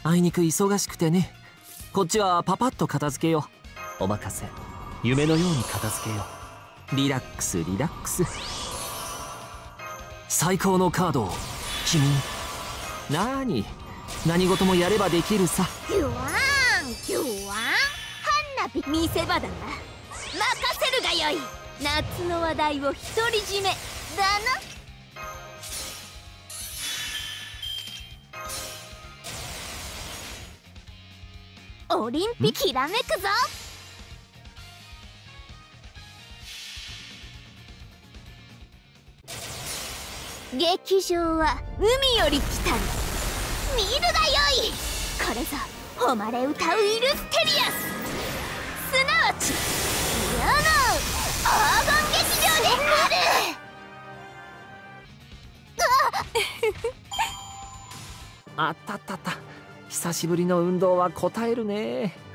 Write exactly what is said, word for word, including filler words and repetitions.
あいにく忙しくてね。こっちはパパッと片付けよう。お任せ。夢のように片付けよう。リラックスリラックス。最高のカードを君に。なーに、何事もやればできるさ。 ギュワーンギュワーン、花火見せ場だな。任せるがよい。夏の話題を独り占めだな。オリンピきらめくぞ。劇場は海より来たる。見るがよい。これぞ誉れ歌うイルステリアス、すなわち世の黄金劇場である。 あったったった。久しぶりの運動はこたえるね。